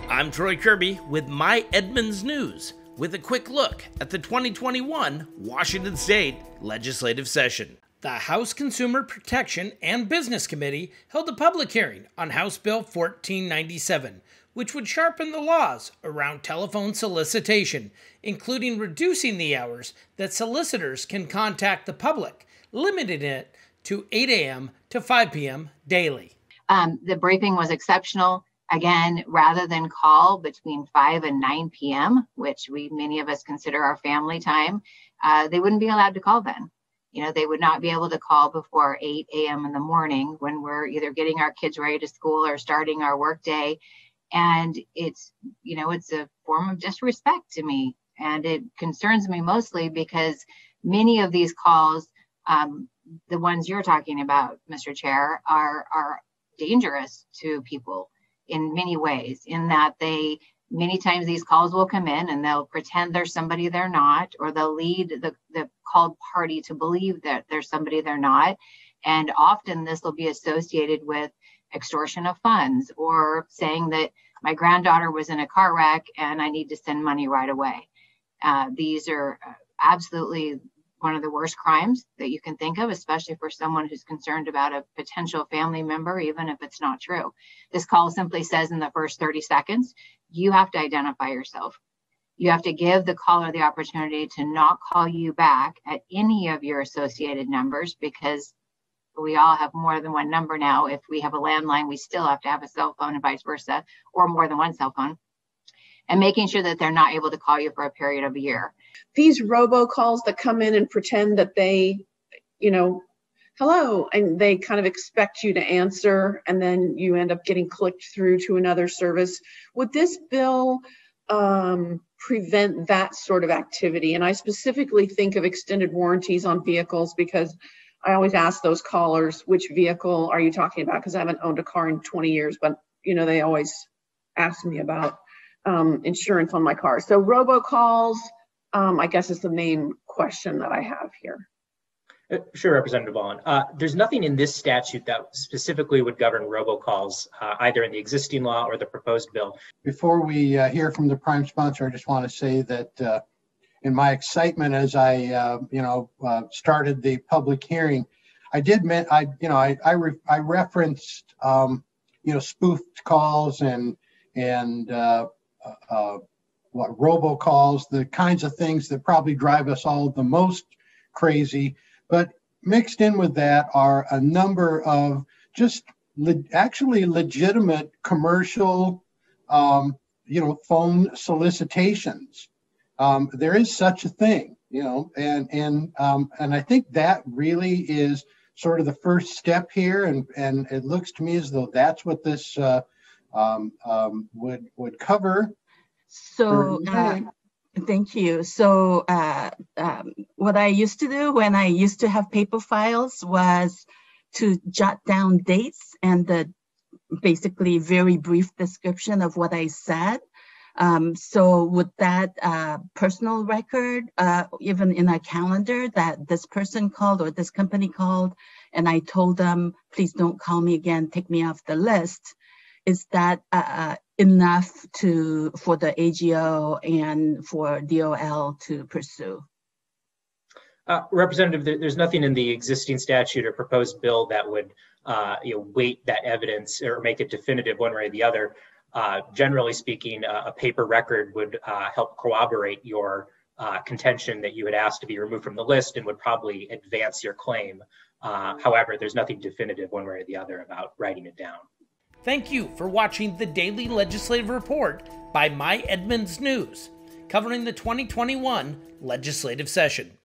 I'm Troy Kirby with My Edmonds News, with a quick look at the 2021 Washington State Legislative Session. The House Consumer Protection and Business Committee held a public hearing on House Bill 1497, which would sharpen the laws around telephone solicitation, including reducing the hours that solicitors can contact the public, limiting it to 8 a.m. to 5 p.m. daily. The briefing was exceptional. Again, rather than call between 5 and 9 p.m., which many of us consider our family time, they wouldn't be allowed to call then. They would not be able to call before 8 a.m. in the morning when we're either getting our kids ready to school or starting our work day. And it's a form of disrespect to me. And it concerns me mostly because many of these calls, the ones you're talking about, Mr. Chair, are dangerous to people in many ways, in that many times these calls will come in and they'll pretend there's somebody they're not, or they'll lead the called party to believe that there's somebody they're not. And often this will be associated with extortion of funds, or saying that my granddaughter was in a car wreck and I need to send money right away. These are absolutely one of the worst crimes that you can think of, especially for someone who's concerned about a potential family member, even if it's not true. This call simply says in the first 30 seconds, you have to identify yourself. You have to give the caller the opportunity to not call you back at any of your associated numbers, because we all have more than one number now. If we have a landline, we still have to have a cell phone and vice versa, or more than one cell phone. And making sure that they're not able to call you for a period of a year. These robocalls that come in and pretend that they, hello, and they kind of expect you to answer, and then you end up getting clicked through to another service. Would this bill prevent that sort of activity? And I specifically think of extended warranties on vehicles, because I always ask those callers, which vehicle are you talking about? Because I haven't owned a car in 20 years, but they always ask me about insurance on my car. So robocalls, I guess, is the main question that I have here. Sure, Representative Vaughn. There's nothing in this statute that specifically would govern robocalls, either in the existing law or the proposed bill. Before we hear from the prime sponsor, I just want to say that in my excitement as I started the public hearing, I referenced spoofed calls and robocalls, the kinds of things that probably drive us all the most crazy. But mixed in with that are a number of just actually legitimate commercial, phone solicitations. There is such a thing, and I think that really is sort of the first step here. And it looks to me as though that's what this would cover. So thank you. So what I used to do when I used to have paper files was to jot down dates and the basically very brief description of what I said. So with that personal record, even in a calendar, that this person called or this company called, and I told them, please don't call me again, take me off the list. Is that enough for the AGO and for DOL to pursue? Representative, there's nothing in the existing statute or proposed bill that would weight that evidence or make it definitive one way or the other. Generally speaking, a paper record would help corroborate your contention that you had asked to be removed from the list and would probably advance your claim. However, there's nothing definitive one way or the other about writing it down. Thank you for watching the Daily Legislative Report by My Edmonds News, covering the 2021 legislative session.